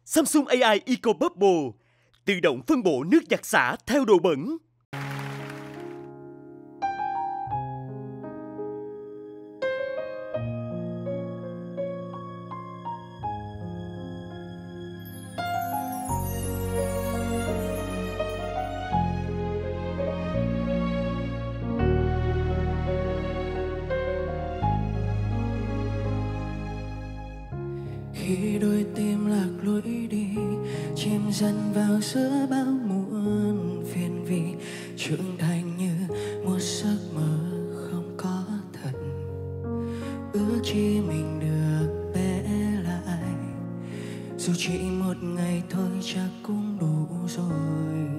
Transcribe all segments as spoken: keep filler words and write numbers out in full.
Samsung a i Eco Bubble tự động phân bổ nước giặt xả theo độ bẩn. Khi đôi tim lạc lối đi, chìm dần vào giữa bao muộn phiền, vì trưởng thành như một giấc mơ không có thật. Ước chi mình được bé lại, dù chỉ một ngày thôi chắc cũng đủ rồi.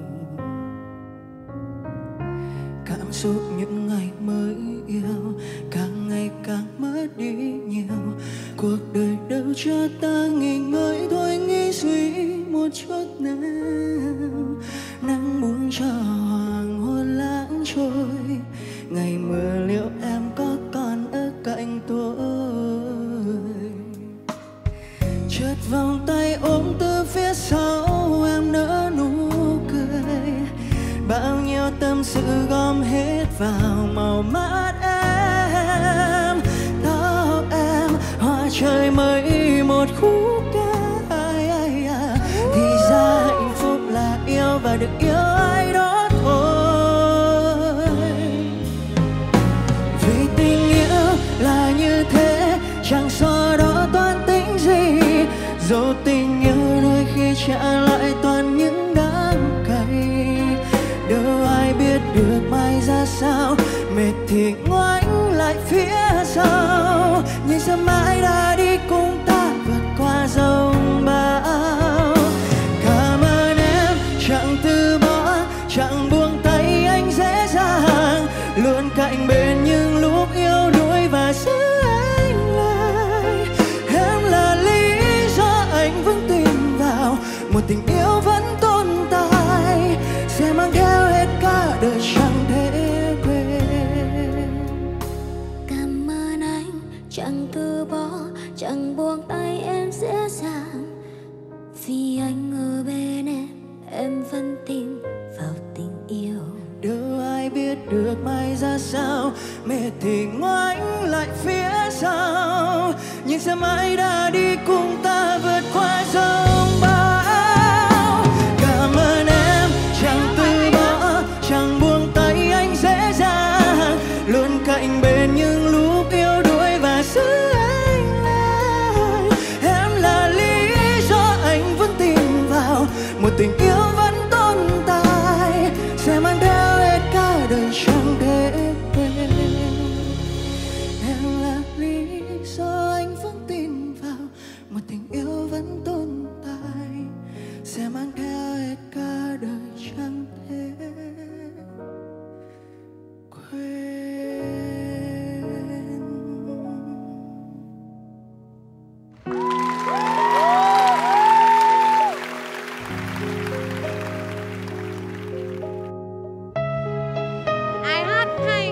Cảm xúc những ngày mới yêu càng ngày càng mất đi nhiều. Cuộc đời đâu cho ta nghỉ ngơi, thôi nghĩ suy một chút nào. Nắng buông cho hoàng hôn lãng trôi, ngày mưa liệu em có còn ở cạnh tôi. Chợt vòng tay ôm từ phía sau, em nở nụ cười. Bao nhiêu tâm sự gom hết vào màu mắt em. Tóc em hoa trời mấy một khúc ca. Thì ra hạnh phúc là yêu và được yêu ai đó thôi. Vì tình yêu là như thế, chẳng so đó toan tính gì. Dẫu tình yêu đôi khi trả lại toàn những đắng cay. Đâu ai biết được mai ra sao, mệt thì ngoảnh lại phía sau. Nhưng sao mãi đã đi cùng ta vượt qua dòng bão. Cảm ơn em chẳng từ bỏ, chẳng buông tay anh dễ dàng. Luôn cạnh bên những lúc yếu đuối và giữ anh lại. Em là lý do anh vẫn tin vào một tình yêu vẫn tồn tại, sẽ mang theo hết cả đời chẳng thể quên. Cảm ơn anh chẳng từ bỏ, chẳng buông tay em dễ dàng. Vì anh ở bên em, em vẫn tin vào tình yêu. Đâu ai biết được mai ra sao, mệt thì ngoảnh lại phía sau. Nhưng sẽ mãi đã đi cùng ta vượt qua dòng bão. Cảm ơn em chẳng từ bỏ, chẳng buông tay anh dễ dàng. Luôn cạnh bên những lúc yếu đuối và giữ anh lại. Em là lý do anh vẫn tin vào một tình yêu vẫn tồn tại, sẽ mang theo hết cả đời chẳng thể quên. Em là lý do anh vẫn tin vào một tình yêu vẫn tồn tại, sẽ mang theo hết cả đời chẳng thể quên. Ai hát hay?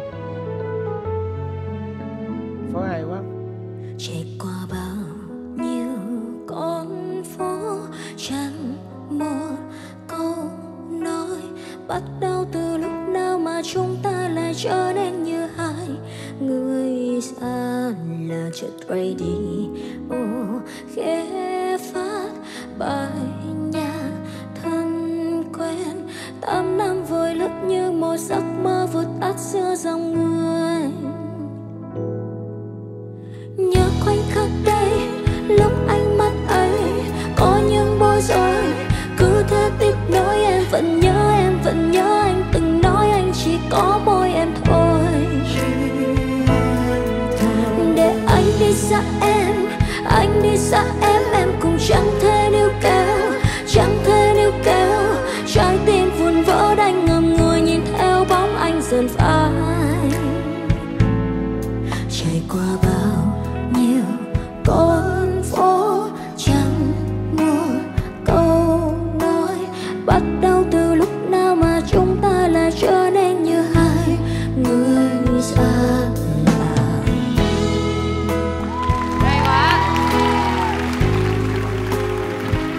Phối hay quá. Chạy qua bao nhiêu con phố, chẳng một câu nói. Bắt đầu từ lúc nào mà chúng ta lại trở nên như hai người xa lạ. Chợt radio khẽ phát bài nhạc thân quen. Tám năm vội lướt như một giấc mơ vụt tắt giữa dòng người. Nhớ khoảnh khắc đây, lúc ánh mắt ấy có những bối rối. Cứ thế tiếp nối, em vẫn nhớ, em vẫn nhớ. Anh từng nói anh chỉ có môi em thôi. Để anh đi xa em, anh đi xa em. Em cũng chẳng thể níu kéo, chẳng thể níu kéo. Trái tim vụn vỡ đành ngậm ngùi nhìn theo bóng anh dần phai. Chạy qua bao nhiêu con phố, chẳng một câu nói. Bắt đầu từ lúc nào mà chúng ta lại trở nên như hai người xa lạ. Hay quá.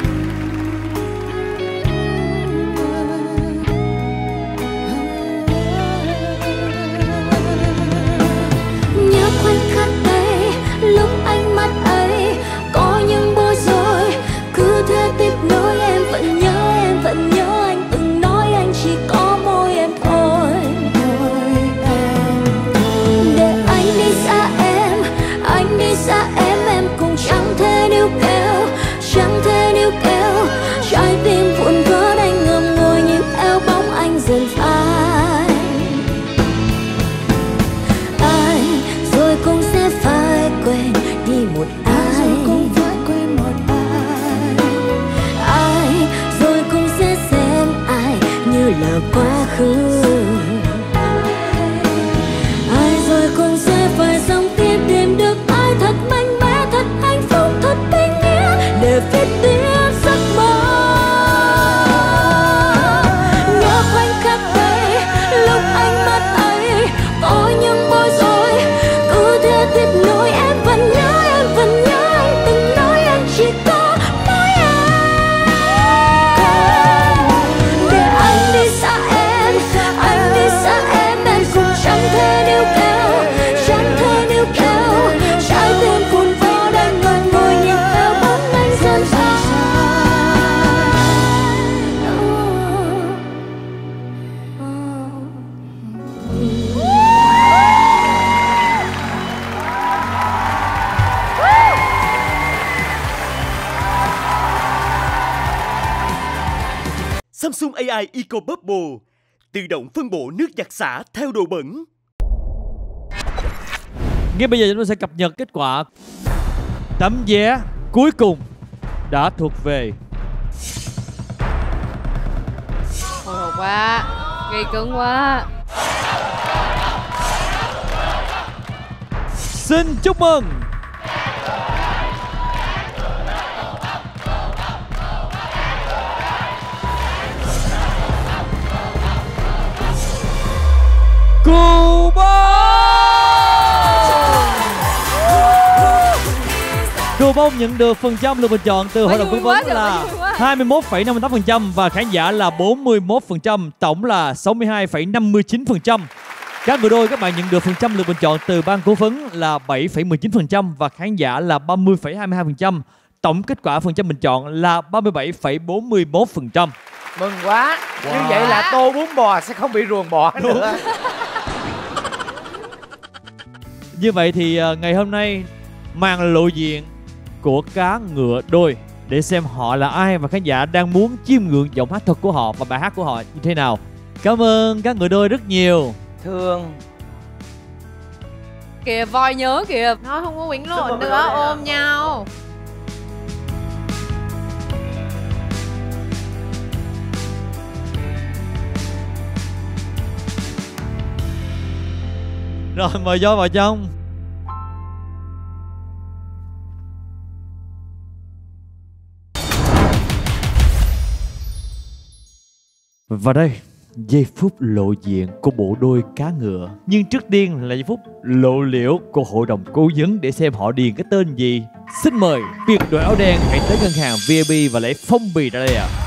Samsung a i Eco Bubble, tự động phân bổ nước giặt xả theo độ bẩn. Ngay bây giờ chúng tôi sẽ cập nhật kết quả. Tấm vé cuối cùng đã thuộc về hồi hộp quá, gây cứng quá. Xin chúc mừng Cù Bông. Cù Bông nhận được phần trăm lượt bình chọn từ hội đồng tư vấn là hai mươi mốt phẩy năm mươi tám phần trăm và khán giả là bốn mươi mốt phần trăm, tổng là sáu mươi hai phẩy năm mươi chín phần trăm. Các người đôi các bạn nhận được phần trăm lượt bình chọn từ ban cố vấn là bảy phẩy mười chín phần trăm và khán giả là ba mươi phẩy hai mươi hai phần trăm. Tổng kết quả phần trăm bình chọn là ba mươi bảy phẩy bốn mươi mốt phần trăm. Mừng quá. Wow. Như vậy là tô bún bò sẽ không bị ruồng bò nữa. Như vậy thì ngày hôm nay màn lộ diện của cá ngựa đôi để xem họ là ai và khán giả đang muốn chiêm ngưỡng giọng hát thật của họ và bài hát của họ như thế nào. Cảm ơn các ngựa đôi rất nhiều. Thương. Kìa voi nhớ kìa. Nó không có quýnh lộn nữa, ôm nhau. Rồi mời voi vào trong. Và đây, giây phút lộ diện của bộ đôi cá ngựa. Nhưng trước tiên là giây phút lộ liễu của hội đồng cố vấn để xem họ điền cái tên gì. Xin mời biệt đội áo đen hãy tới ngân hàng vê i pê và lấy phong bì ra đây ạ. À.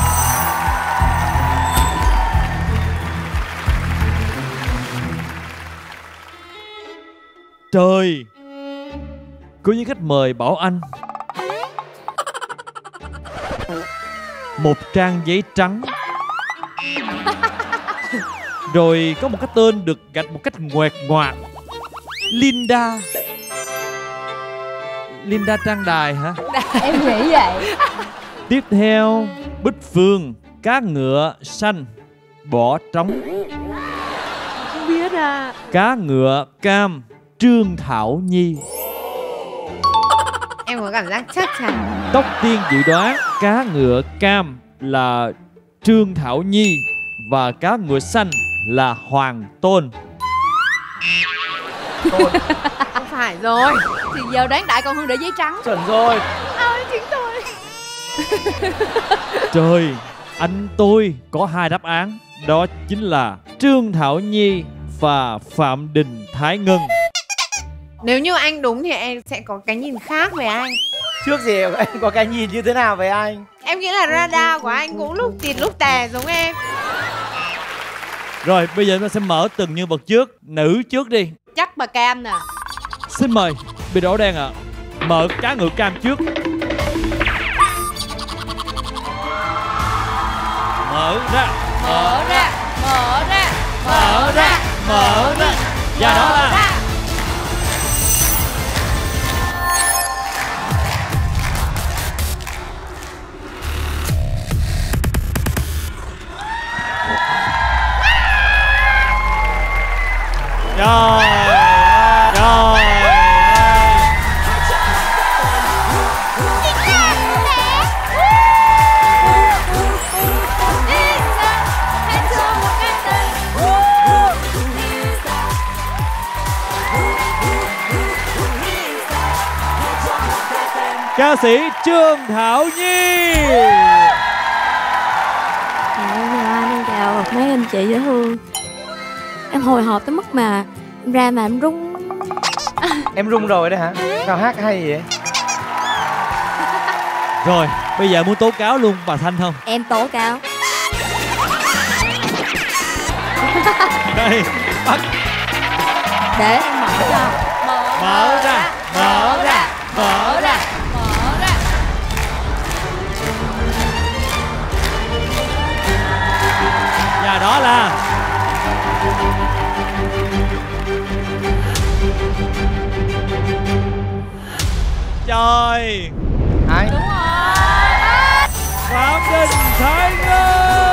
Trời, có những khách mời bảo anh một trang giấy trắng. Rồi có một cái tên được gạch một cách ngoẹt ngoạc. Linda. Linda Trang Đài hả? Em nghĩ vậy. Tiếp theo Bích Phương, cá ngựa xanh, bỏ trống. Không biết à. Cá ngựa cam, Trương Thảo Nhi. Em có cảm giác chắc chắn. Tóc Tiên dự đoán cá ngựa cam là Trương Thảo Nhi và cá ngựa xanh là Hoàng Tôn. Tôn. Không phải rồi. Thì giờ đoán đại còn hơn để giấy trắng. Chuẩn rồi. À, chính tôi. Trời, anh tôi có hai đáp án. Đó chính là Trương Thảo Nhi và Phạm Đình Thái Ngân. Nếu như anh đúng thì em sẽ có cái nhìn khác về anh. Trước gì em có cái nhìn như thế nào về anh? Em nghĩ là radar của anh cũng lúc tịt lúc tè giống em. Rồi bây giờ chúng ta sẽ mở từng nhân vật trước. Nữ trước đi. Chắc bà Cam nè. Xin mời biệt đội đen ạ. À. Mở cá ngựa cam trước. Mở ra. Mở ra. Mở ra. Mở ra. Mở ra. Và đó là Rồi, rồi. Ca sĩ Trương Thảo Nhi. Anh chào mấy anh chị dễ thương. Em hồi hộp tới mức mà em ra mà em run. Em run rồi đấy hả? Sao hát hay vậy? Rồi, bây giờ muốn tố cáo luôn bà Thanh không? Em tố cáo. Đây, bắt. Để em mở cho. Mở ra, mở ra, mở ra. Mở ra. Và đó là trời. Ai? Đúng rồi. Phạm Đình Thái Ngân.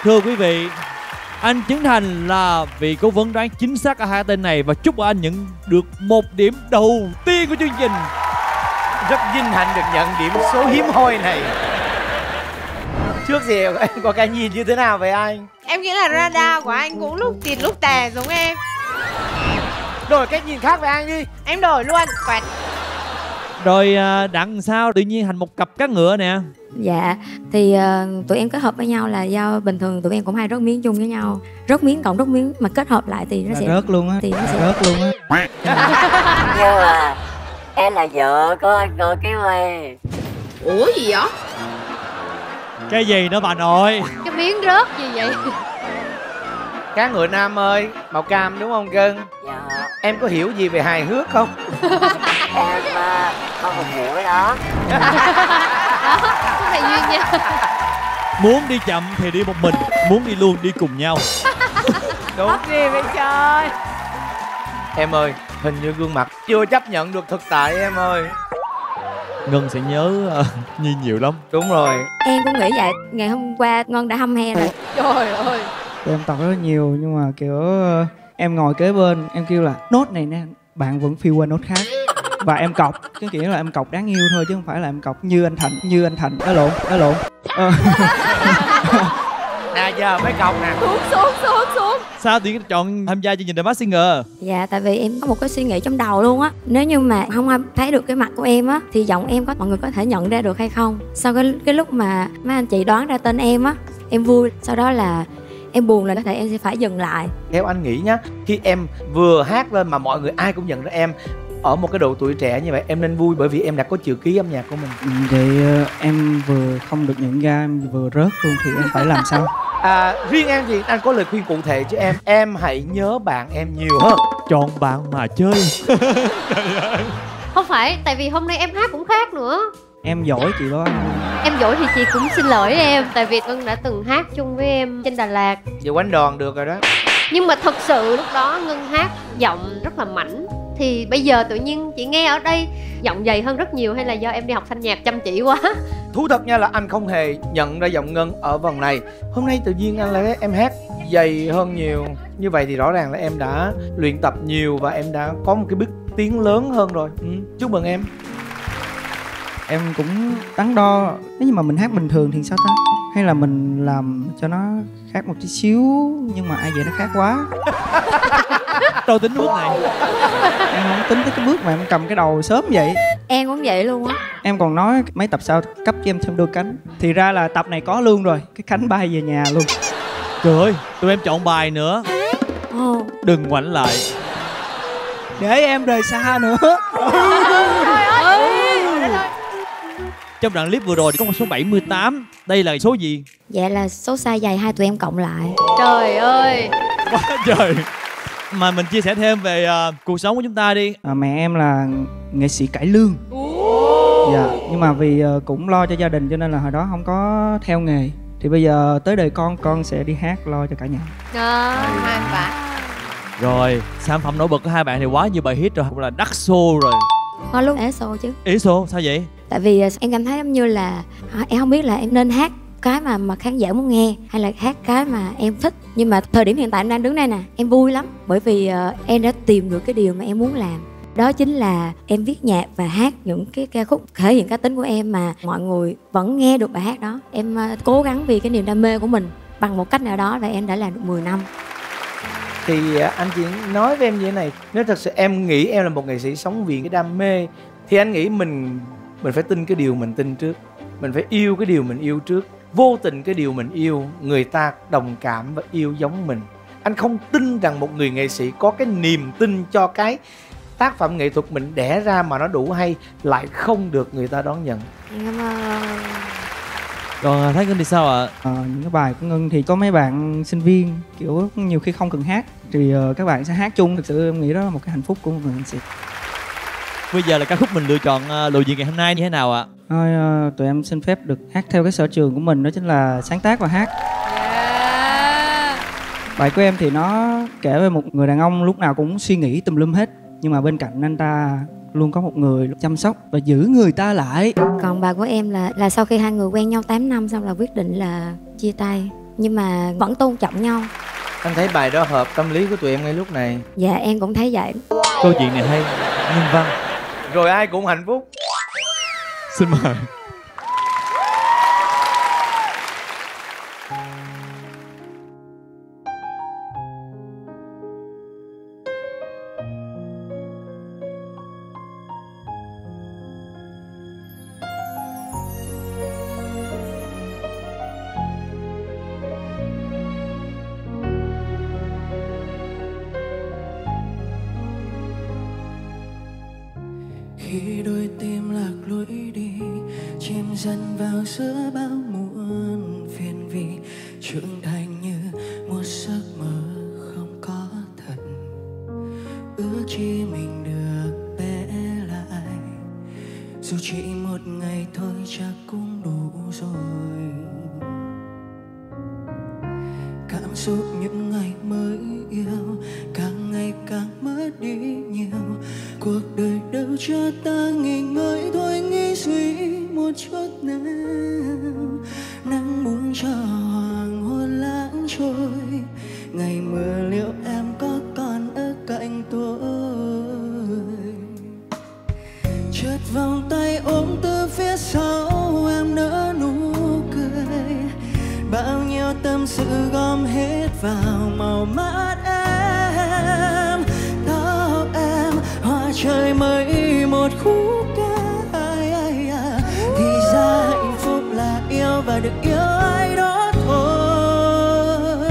Thưa quý vị, anh Trấn Thành là vị cố vấn đoán chính xác cả hai tên này và chúc anh nhận được một điểm đầu tiên của chương trình. Rất vinh hạnh được nhận điểm số hiếm hoi này. Trước gì em có cái nhìn như thế nào về anh? Em nghĩ là radar của anh cũng lúc tịt lúc tè giống em. Đổi cách nhìn khác về anh đi. Em đổi luôn. Quẹt. Rồi à, đặng sao tự nhiên thành một cặp cá ngựa nè? Dạ, thì uh, tụi em kết hợp với nhau là do bình thường tụi em cũng hay rớt miếng chung với nhau. Rớt miếng cộng rớt miếng mà kết hợp lại thì nó là sẽ... rớt luôn á. Thì nó sẽ... Rớt luôn á. Nhưng mà em là vợ của anh Ngô Ký Huy. Ủa gì vậy? Cái gì nữa bà nội? Cái miếng rớt gì vậy? Cá ngựa nam ơi, màu cam đúng không Cưng? Dạ. Em có hiểu gì về hài hước không? Em uh, không hiểu đó. Đó, cái này duyên nha. Muốn đi chậm thì đi một mình, muốn đi luôn đi cùng nhau. Đúng. Gì vậy trời? Em ơi, hình như gương mặt chưa chấp nhận được thực tại em ơi. Ngân sẽ nhớ uh, Nhi nhiều lắm. Đúng rồi. Em cũng nghĩ vậy. Ngày hôm qua Ngân đã hâm he rồi. Trời ơi. Tụi em tập rất nhiều nhưng mà kiểu uh, em ngồi kế bên em kêu là nốt này nè, bạn vẫn phiêu qua nốt khác. Và em cọc, cái kiểu là em cọc đáng yêu thôi chứ không phải là em cọc như anh Thành, như anh Thành, ở lộn, ở lộn. Ờ. Nè giờ mới cọc nè. Xuống xuống xuống xuống. Sao thì chọn tham gia chương trình The Masked Singer? Dạ, tại vì em có một cái suy nghĩ trong đầu luôn á. Nếu như mà không ai thấy được cái mặt của em á thì giọng em có mọi người có thể nhận ra được hay không. Sau cái cái lúc mà mấy anh chị đoán ra tên em á, em vui. Sau đó là em buồn là có thể em sẽ phải dừng lại. Theo anh nghĩ nhá, khi em vừa hát lên mà mọi người ai cũng nhận ra em ở một cái độ tuổi trẻ như vậy, em nên vui bởi vì em đã có chữ ký âm nhạc của mình. Ừ, vậy uh, em vừa không được nhận ra, em vừa rớt luôn thì em phải làm sao? À, riêng em thì anh có lời khuyên cụ thể cho em. Em hãy nhớ bạn em nhiều hơn. Chọn bạn mà chơi. Không phải, tại vì hôm nay em hát cũng khác nữa. Em giỏi chị đó. Em giỏi thì chị cũng xin lỗi em. Tại vì Ngân đã từng hát chung với em trên Đà Lạt. Giờ quánh đòn được rồi đó. Nhưng mà thật sự lúc đó Ngân hát giọng rất là mảnh. Thì bây giờ tự nhiên chị nghe ở đây giọng dày hơn rất nhiều, hay là do em đi học thanh nhạc chăm chỉ quá? Thú thật nha là anh không hề nhận ra giọng Ngân ở vòng này. Hôm nay tự nhiên anh lại thấy em hát dày hơn nhiều. Như vậy thì rõ ràng là em đã luyện tập nhiều và em đã có một cái bước tiến lớn hơn rồi. Ừ, chúc mừng em. Em cũng đắn đo, nếu như mà mình hát bình thường thì sao ta? Hay là mình làm cho nó khác một tí xíu, nhưng mà ai vậy nó khác quá. Tôi tính bước này. Em không tính tới cái bước mà em cầm cái đầu sớm vậy. Em cũng vậy luôn á. Em còn nói mấy tập sau cấp cho em thêm đôi cánh. Thì ra là tập này có luôn rồi, cái cánh bay về nhà luôn. Trời ơi, tụi em chọn bài nữa. Ồ. Đừng ngoảnh lại. Để em rời xa nữa. Trong đoạn clip vừa rồi thì có một số bảy mươi tám. Đây là số gì? Dạ là số size giày hai tụi em cộng lại. Trời ơi. Quá trời. Mà mình chia sẻ thêm về uh, cuộc sống của chúng ta đi. À, mẹ em là nghệ sĩ cải lương. Dạ, nhưng mà vì uh, cũng lo cho gia đình cho nên là hồi đó không có theo nghề. Thì bây giờ tới đời con, con sẽ đi hát lo cho cả nhà. Đó. Hoàn vả. Rồi, sản phẩm nổi bật của hai bạn thì quá nhiều bài hit rồi, cũng là đắt show rồi. Có lúc ế xô chứ. Ý số sao vậy? Tại vì em cảm thấy giống như là em không biết là em nên hát cái mà mà khán giả muốn nghe hay là hát cái mà em thích. Nhưng mà thời điểm hiện tại em đang đứng đây nè, em vui lắm. Bởi vì uh, em đã tìm được cái điều mà em muốn làm. Đó chính là em viết nhạc và hát những cái ca khúc thể hiện cá tính của em mà mọi người vẫn nghe được bài hát đó. Em uh, cố gắng vì cái niềm đam mê của mình bằng một cách nào đó và em đã làm được mười năm. Thì anh chỉ nói với em như thế này, nếu thật sự em nghĩ em là một nghệ sĩ sống vì cái đam mê thì anh nghĩ mình mình phải tin cái điều mình tin trước. Mình phải yêu cái điều mình yêu trước. Vô tình cái điều mình yêu, người ta đồng cảm và yêu giống mình. Anh không tin rằng một người nghệ sĩ có cái niềm tin cho cái tác phẩm nghệ thuật mình đẻ ra mà nó đủ hay lại không được người ta đón nhận. Cảm ơn. Còn Thái Ngân thì sao ạ? À, những cái bài của Ngân thì có mấy bạn sinh viên kiểu nhiều khi không cần hát thì uh, các bạn sẽ hát chung. Thực sự em nghĩ đó là một cái hạnh phúc của một người nghệ sĩ. Bây giờ là ca khúc mình lựa chọn uh, lộ diện ngày hôm nay như thế nào ạ? Thôi uh, tụi em xin phép được hát theo cái sở trường của mình, đó chính là sáng tác và hát. Yeah. Bài của em thì nó kể về một người đàn ông lúc nào cũng suy nghĩ tùm lum hết, nhưng mà bên cạnh anh ta luôn có một người chăm sóc và giữ người ta lại. Còn bài của em là là sau khi hai người quen nhau tám năm xong là quyết định là chia tay. nhưng mà vẫn tôn trọng nhau. Anh thấy bài đó hợp tâm lý của tụi em ngay lúc này. Dạ em cũng thấy vậy. Câu chuyện này hay, nhân văn. Rồi ai cũng hạnh phúc. Xin mời. Khi đôi tim lạc lối đi, chìm dần vào giữa bao muôn phiền vì trưởng thành như một giấc mơ không có thật. Ước chi mình được bé lại, dù chỉ một ngày thôi chắc cũng đủ rồi. Cảm xúc những ngày mới yêu càng ngày càng mất đi nhiều. Cuộc đời đâu cho ta nghỉ ngơi thôi, nghĩ suy một chút nào. Nắng muốn cho hoàng hôn lãng trôi, ngày mưa liệu em có còn ở cạnh tôi. Chợt vòng tay ôm từ phía sau em nở nụ cười, bao nhiêu tâm sự gom hết vào màu mắt em. Tóc em hoa trời mới một khúc ca, thì ra hạnh phúc là yêu và được yêu ai đó thôi.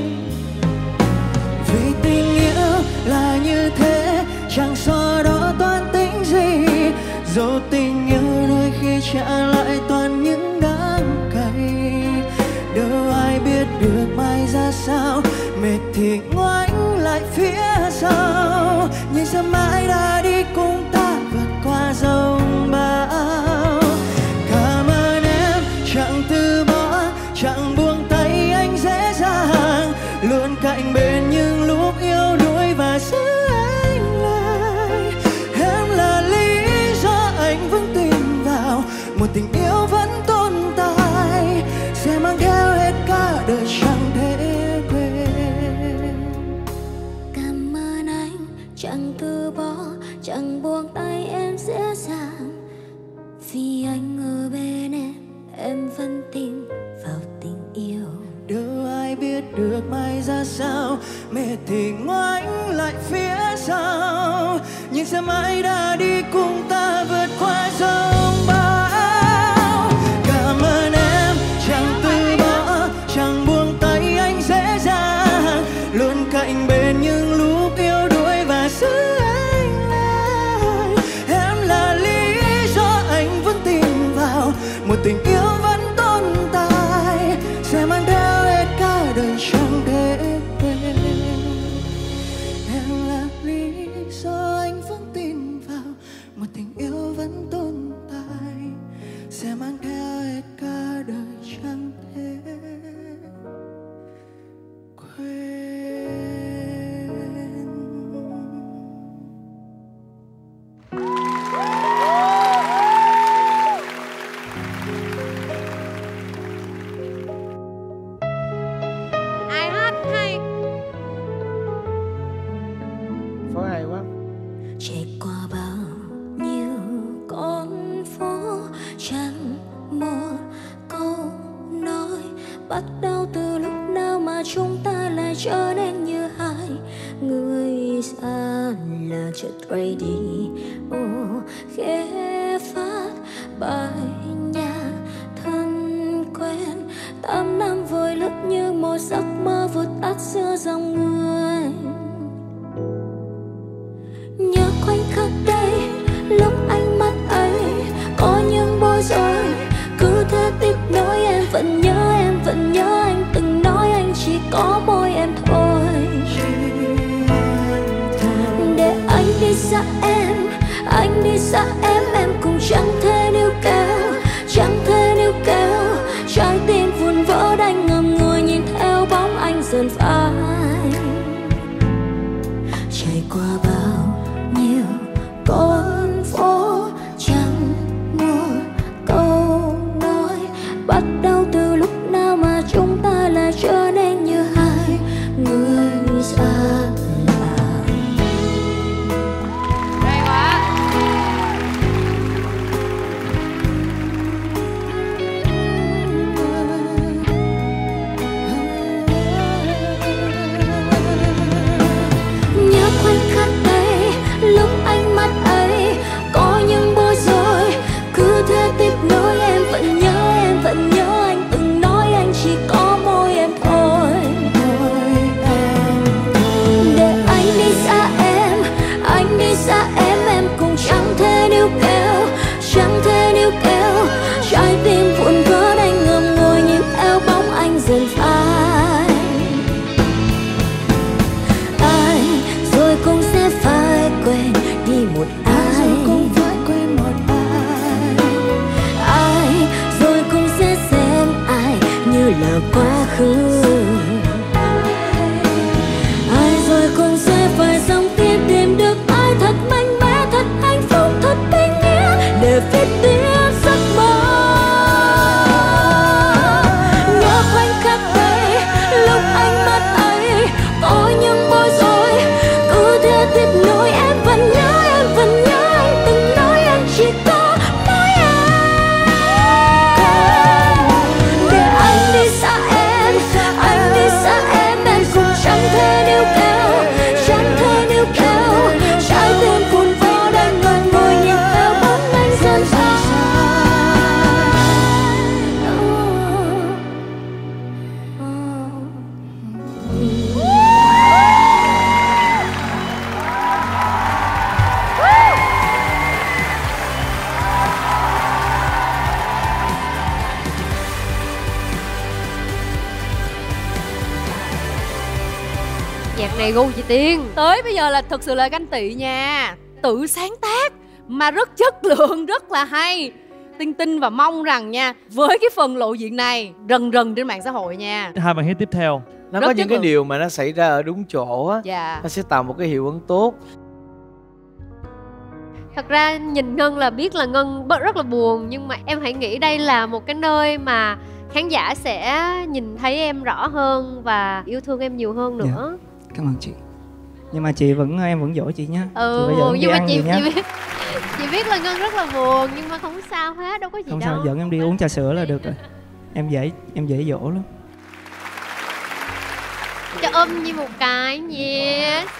Vì tình yêu là như thế, chẳng so đó toan tính gì. Dù tình yêu đôi khi trả lại toàn những đắng cay, đâu ai biết được mai ra sao. Mệt thì ngoảnh lại phía sau, nhưng sao mãi đã đi cùng ta vượt qua dòng bão. Cảm ơn em chẳng từ bỏ, chẳng buông tay anh dễ dàng, luôn cạnh bên những lúc yếu đuối và giữ anh lại. Em là lý do anh vẫn tin vào một tình yêu vẫn tồn tại, sẽ mang theo hết cả đời chẳng thể quên. Cảm ơn anh chẳng từ bỏ, chẳng buông tay em dễ dàng, vì anh ở bên em, em vẫn tin vào tình yêu. Đâu ai biết được mai ra sao, mệt thì ngoảnh lại phía sau, nhưng sẽ mãi đã đi cùng ta vượt qua dòng bão. Cảm ơn em chẳng từ bỏ, chẳng buông tay anh dễ dàng, luôn cạnh bên những lúc yếu đuối và giữ anh lại. Em là lý do anh vẫn tin vào một tình yêu vẫn tồn tại, sẽ mang theo hết cả đời chẳng thể quên. Em là lý do anh vẫn tin vào một tình yêu vẫn tồn tại, sẽ mang theo hết cả đời chẳng thể quên. Ai hát hay? Phối hay quá. Chạy qua bao nhiêu con phố, chẳng một câu nói bắt đầu từ lúc nào mà chúng ta lại trở nên như hai người xa lạ. Chợt radio khẽ phát bài nhạc thân quen, tám năm vội lướt như một giấc mơ vụt tắt giữa dòng người. Nhớ khoảnh khắc đây, lúc ánh mắt ấy có những bối rối, cứ thế tiếp nối. Em vẫn nhớ, em vẫn nhớ anh từng nói anh chỉ có môi em thôi. Để anh đi xa em, anh đi xa em, em cũng chẳng thể níu kéo, chẳng thể níu kéo. Trái tim vụn vỡ đành ngậm ngùi nhìn theo bóng anh dần phai. Chạy qua bao nhiêu con phố, chẳng một câu nói bắt đầu từ lúc nào mà chúng ta lại phải dòng tin tìm được ai thật mạnh mẽ, thật hạnh phúc, thật tình nghĩa để viết tiếp giấc mơ. Nhớ khoảnh khắc ấy, lúc ánh mắt ấy có những bối rối, cứ thế tiếp nối. Em vẫn nhớ, em vẫn nhớ anh từng nói anh chỉ có mỗi em. Để anh đi xa em, anh đi xa em, em cũng chẳng thể níu kéo, chẳng thể níu kéo. Trái tim cuốn vó đang ngẩn ngồi nhìn theo bóng anh dần xa. Nhạc này gu chị Tiên. Tới bây giờ là thực sự là ganh tị nha. Tự sáng tác mà rất chất lượng, rất là hay. Tinh tin và mong rằng nha, với cái phần lộ diện này rần rần trên mạng xã hội nha. Hai bài hit tiếp theo Nó Rất có chất những cái lượng. điều mà nó xảy ra ở đúng chỗ á, Dạ. nó sẽ tạo một cái hiệu ứng tốt. Thật ra nhìn Ngân là biết là Ngân bớt rất là buồn, nhưng mà em hãy nghĩ đây là một cái nơi mà khán giả sẽ nhìn thấy em rõ hơn và yêu thương em nhiều hơn nữa. Cảm ơn chị. Nhưng mà chị vẫn em vẫn dỗ chị nhé. Ừ, chị phải dẫn em đi nhưng mà ăn chị, gì nhá. chị biết chị biết là Ngân rất là buồn, nhưng mà không sao hết, đâu có gì Không đâu. sao, dẫn em đi uống trà sữa là được rồi. Em dễ em dễ dỗ lắm. Cho ôm như một cái, yes.